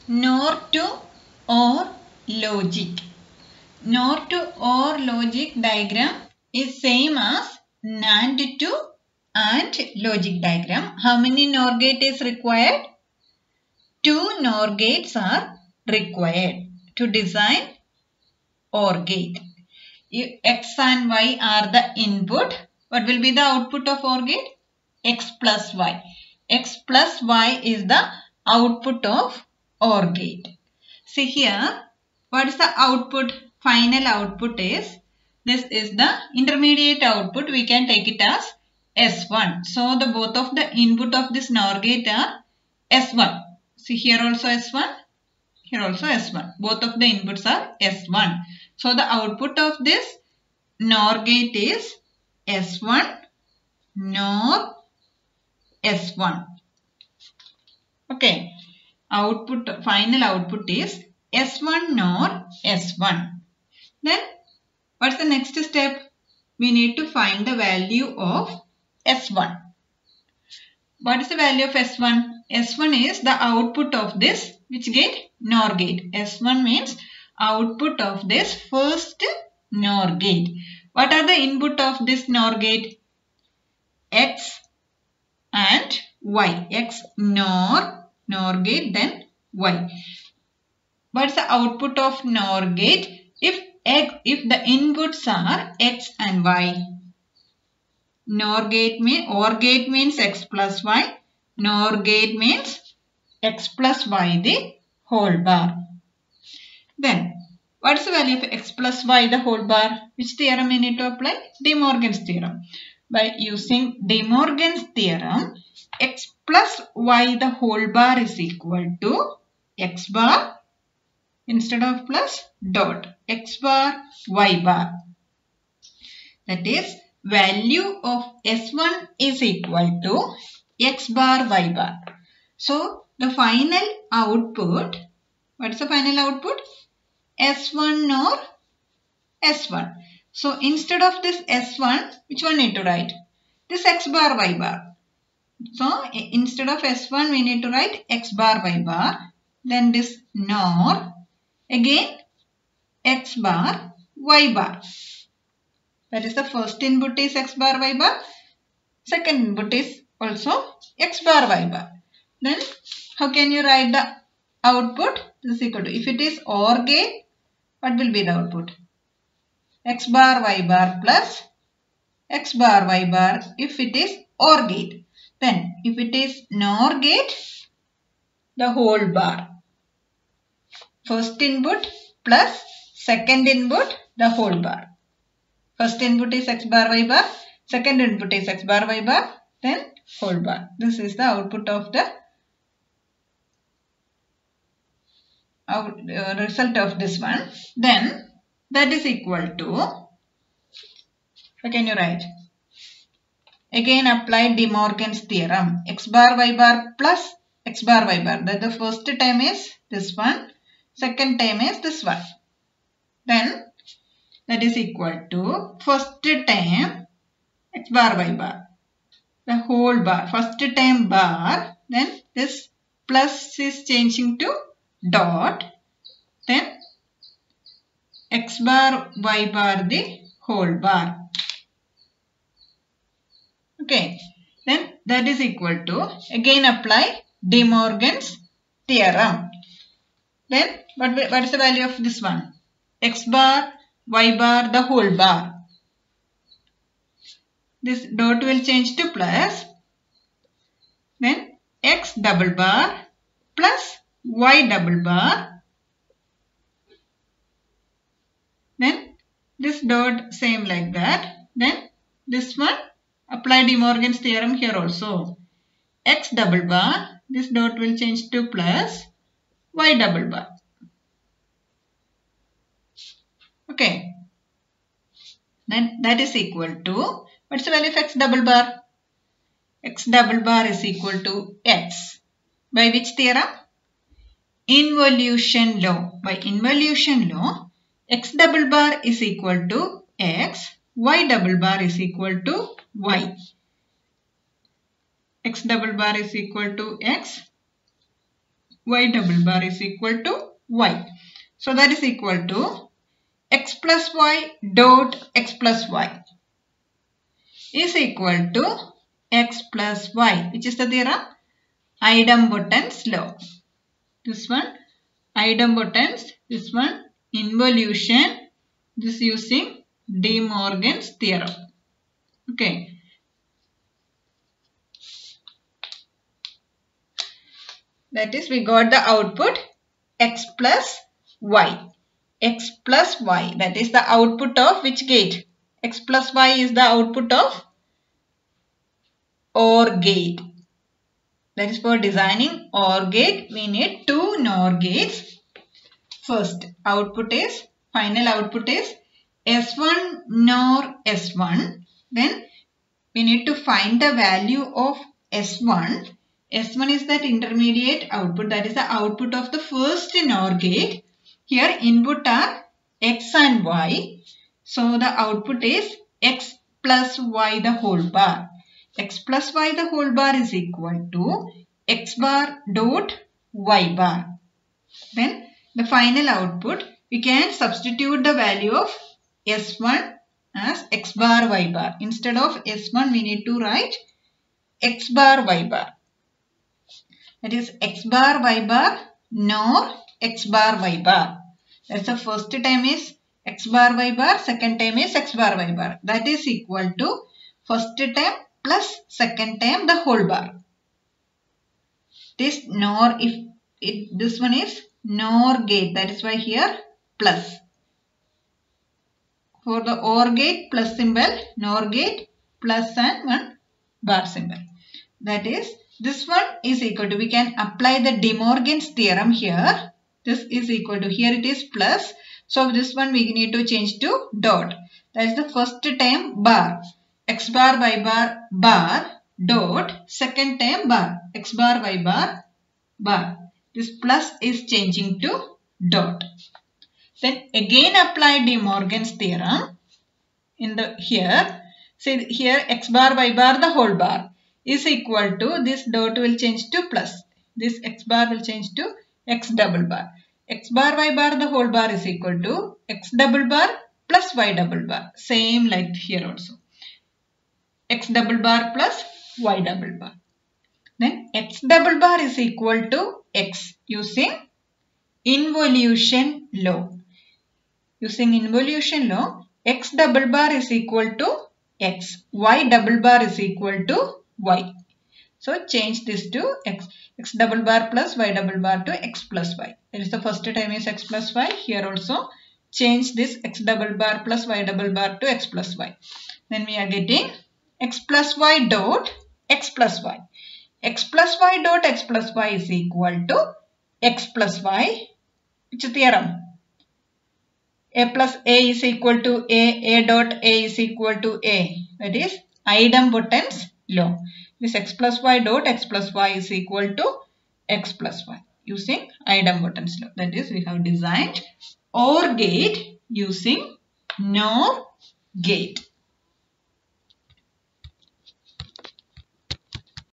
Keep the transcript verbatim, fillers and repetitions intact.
NOR to OR logic. NOR to OR logic diagram is same as NAND to AND logic diagram. How many NOR gate is required? Two NOR gates are required to design OR gate. If X and Y are the input, what will be the output of OR gate? X plus Y. X plus Y is the output of OR gate. See here, what is the output? Final output is, this is the intermediate output. We can take it as S one. So, the both of the input of this NOR gate are S one. See here also S one, here also S one. Both of the inputs are S one. So, the output of this NOR gate is S one NOR S one. Okay. Output, final output is S one NOR S one. Then, what's the next step? We need to find the value of S one. What is the value of S one? S one is the output of this, which gate? NOR gate. S one means output of this first NOR gate. What are the input of this NOR gate? X and Y. X NOR, NOR gate, then Y. What is the output of NOR gate? If X, if the inputs are X and Y. NOR gate means, OR gate means X plus Y. NOR gate means X plus Y the whole bar. Then, what is the value of X plus Y the whole bar? Which theorem we need to apply? De Morgan's theorem. By using De Morgan's theorem, X plus Y the whole bar is equal to X bar instead of plus dot. X bar, Y bar. That is, value of S one is equal to X bar, Y bar. So, the final output, what is the final output? S one NOR S one. So, instead of this S one, which one need to write? This X bar, Y bar. So, instead of S one, we need to write X bar, Y bar. Then this NOR, again X bar, Y bar. That is, the first input is X bar, Y bar. Second input is also X bar, Y bar. Then, how can you write the output? This is equal to, if it is OR gate, what will be the output? X bar, Y bar plus X bar, Y bar if it is OR gate. Then, if it is NOR gate, the whole bar. First input plus second input, the whole bar. First input is X bar, Y bar. Second input is X bar, Y bar. Then whole bar. This is the output of the out, uh, result of this one. Then that is equal to, how can you write? Again apply De Morgan's theorem. X bar, Y bar plus X bar, Y bar. That the first term is this one. Second term is this one. Then that is equal to first term X bar, Y bar. The whole bar. First term bar. Then this plus is changing to dot. Then X bar, Y bar the whole bar. Okay. Then that is equal to, again apply De Morgan's theorem. Then what, what is the value of this one? X bar, Y bar, the whole bar. This dot will change to plus. Then X double bar plus Y double bar. Then this dot same like that. Then this one apply De Morgan's theorem here also. X double bar, this dot will change to plus Y double bar. Okay. Then that is equal to, what's the value of X double bar? X double bar is equal to X. By which theorem? Involution law. By involution law, X double bar is equal to X, Y double bar is equal to Y. X double bar is equal to X, y double bar is equal to y. So that is equal to x plus y dot x plus y is equal to x plus y. Which is the theorem? Idempotence law. This one idempotence, this one involution, this using De Morgan's theorem. Okay. That is, we got the output x plus y. X plus y, that is the output of which gate? X plus y is the output of OR gate. That is, for designing OR gate, we need two NOR gates. First output is, final output is S one NOR S one. Then we need to find the value of S one. S one is that intermediate output, that is the output of the first NOR gate. Here input are x and y. So the output is x plus y the whole bar. X plus y the whole bar is equal to x bar dot y bar. Then the final output, we can substitute the value of S one as x bar y bar. Instead of S one, we need to write x bar y bar. That is x bar y bar nor x bar y bar. That's the first term is x bar y bar, second term is x bar y bar. That is equal to first term plus second term the whole bar. This NOR, if it, this one is NOR gate, that is why here plus. For the OR gate, plus symbol, NOR gate, plus and one bar symbol. That is, this one is equal to, we can apply the De Morgan's theorem here. This is equal to, here it is plus. So this one we need to change to dot. That is the first term bar. X bar y bar bar dot. Second term bar. X bar y bar bar. This plus is changing to dot. Then again apply De Morgan's theorem in the here. Say here x bar y bar the whole bar is equal to, this dot will change to plus. This x bar will change to x double bar. X bar y bar the whole bar is equal to x double bar plus y double bar. Same like here also. X double bar plus y double bar. Then x double bar is equal to x using involution law. Using involution law, x double bar is equal to x. Y double bar is equal to y. So change this to x. X double bar plus y double bar to x plus y. That is the first term is x plus y. Here also change this x double bar plus y double bar to x plus y. Then we are getting x plus y dot x plus y. X plus y dot x plus y is equal to x plus y. Which theorem? A plus A is equal to A. A dot A is equal to A. That is idempotence law. This x plus y dot x plus y is equal to x plus y using idempotence law. That is, we have designed OR gate using NOR gate.